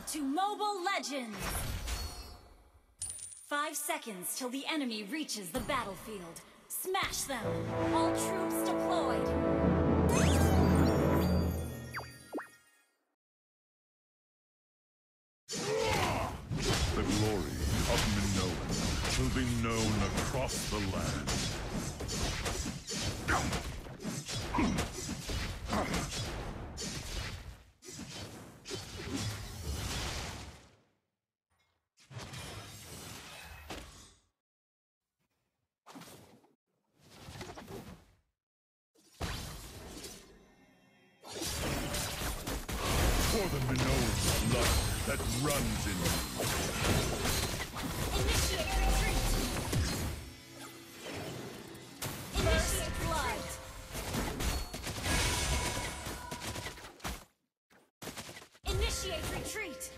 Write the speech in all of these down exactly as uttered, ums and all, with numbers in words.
to Mobile Legends! Five seconds till the enemy reaches the battlefield. Smash them! All troops deployed! The glory of Minoan will be known across the land. For the Minoan blood that runs in me. Initiate retreat! Initiate blood! Initiate retreat!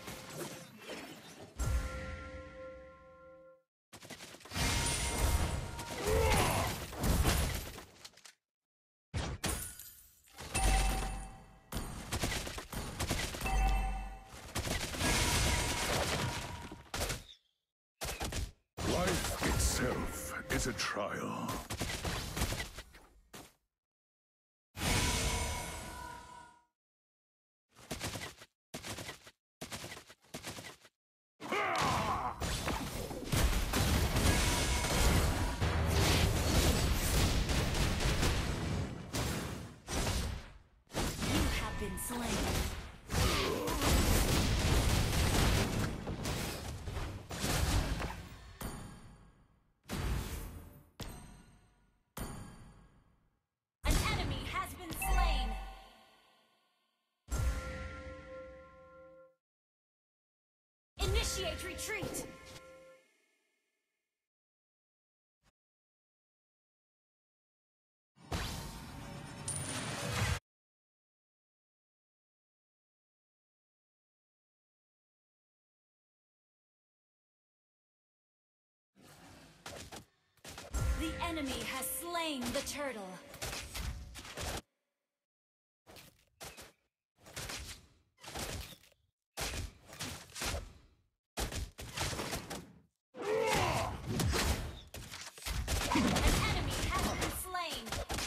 Life itself is a trial. You have been slain. An enemy has been slain. Initiate retreat. The enemy has slain the turtle. An enemy has been slain.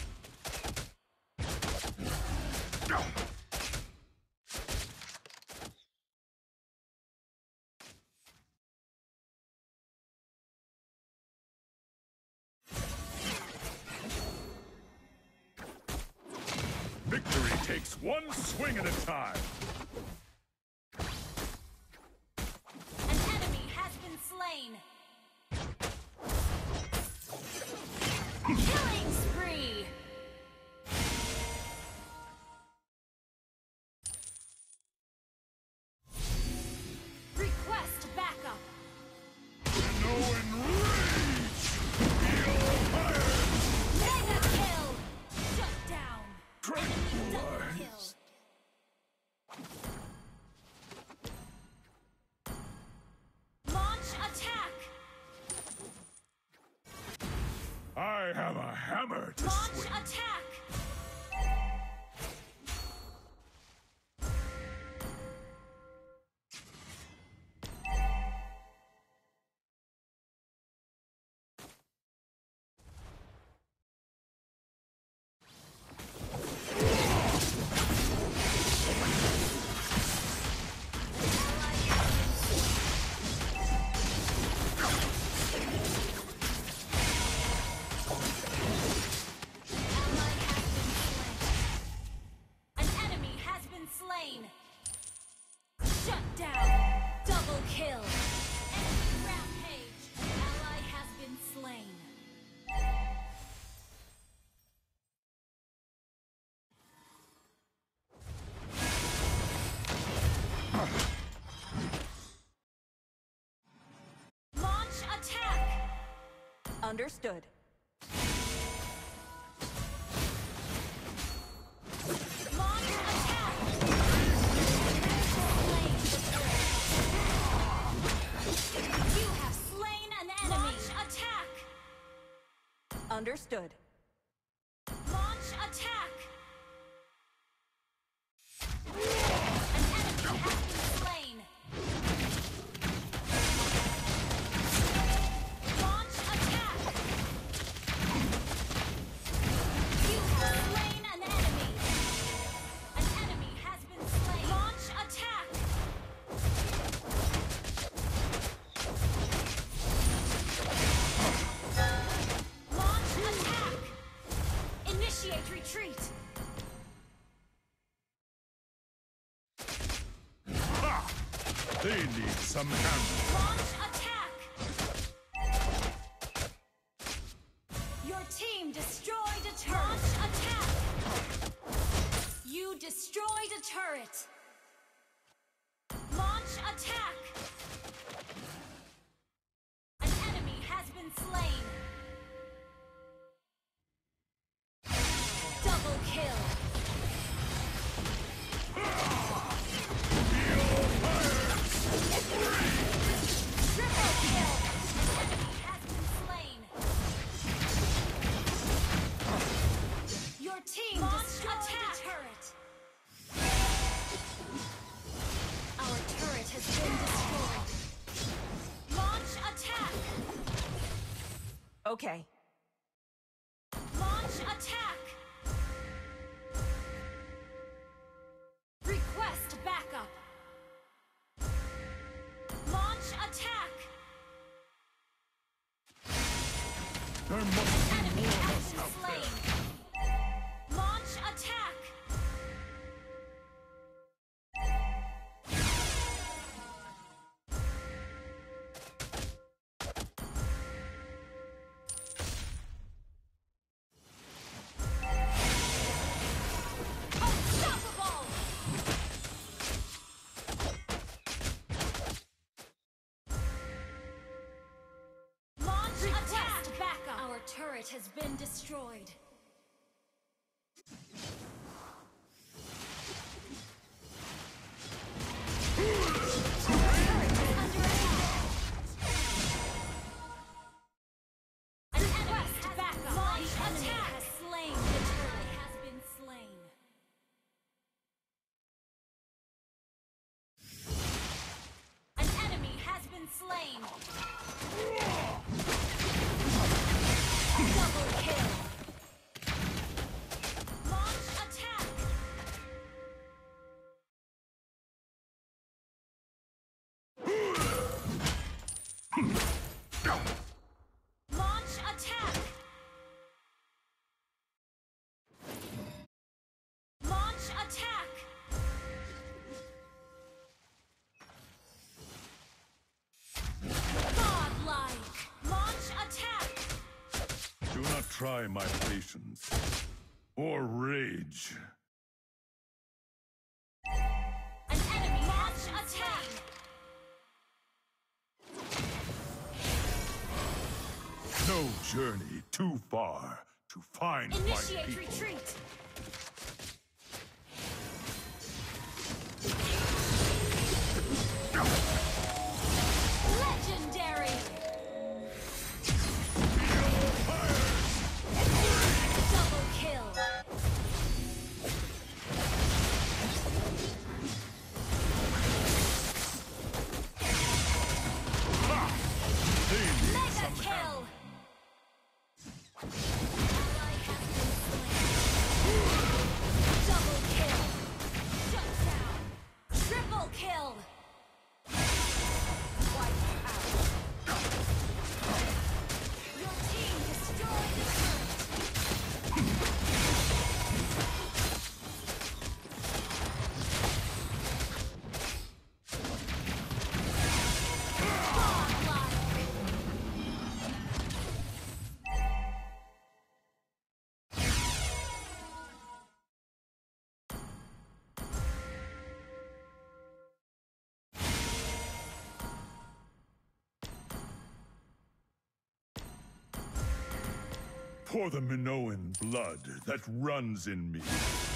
Victory takes one swing at a time. An enemy has been slain. Killing spree. Request backup. Minoan rage! Feel fire! Mega kill. Shut down. Enemy double Tranquilized. kill. Launch attack. I have a hammer to Launch swing. attack. An enemy has been slain. Shut down. Double kill. Enemy rampage. Ally has been slain. Launch attack. Understood. Launch attack. Slain. You have slain an enemy. Launch attack. Understood. Launch attack. An enemy has been slain. They need some hammer. Launch attack! Your team destroyed a turret. Launch attack! You destroyed a turret. Launch attack! An enemy has been slain. Double kill. Triple kill. Enemy has been slain. Your team destroyed a turret. Our turret has been destroyed. Launch attack. Okay. Launch attack. Request backup. Launch attack. There must be Enemy more of has us been out slain. there. Launch attack. Unstoppable. Launch attack. Backup. Our turret has been destroyed. Request backup. Launch attack. Has slain. The turret has been slain. An enemy has been slain. Double kill. Launch attack. Launch attack. Launch attack. Godlike. Launch attack. Do not try my patience or rage. An enemy launch attack. No journey too far to find my Initiate people. retreat. Legendary. Double kill. They need Mega some kill. hammer. Ally has been slain. Double kill. Shut down. Triple kill. Wipe out. Your team destroyed the turret. Godlike. For the Minoan blood that runs in me.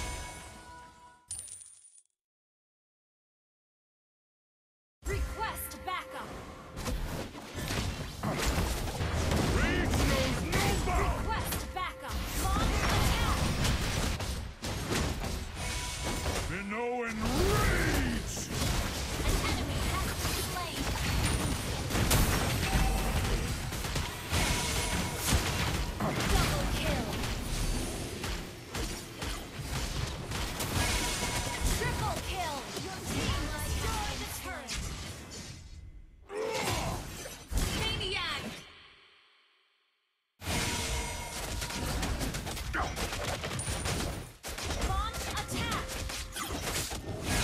Request backup. Rage knows no bounds! Request backup. Launch attack. Minoan rage! An enemy has been slain. Double kill. Triple kill. Your team destroyed the turret. Maniac. Launch attack.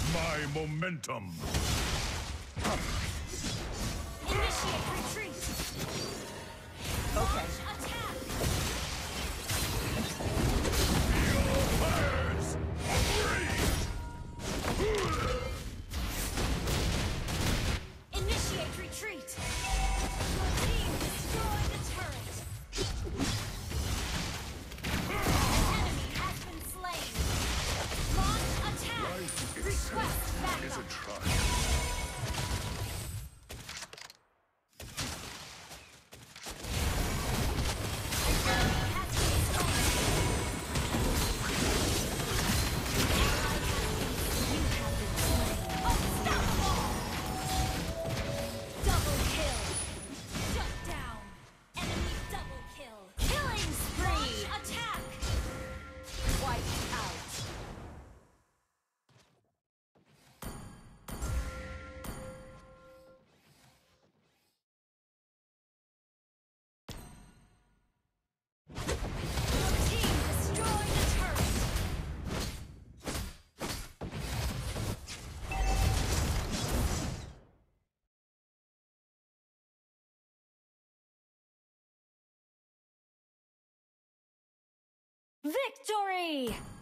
my momentum. Initiate retreat. Okay. Attack. Your fires! Initiate retreat. Your team destroyed the turret. An enemy has been slain. Launch attack. Life Request itself backup. is a triumph. Victory!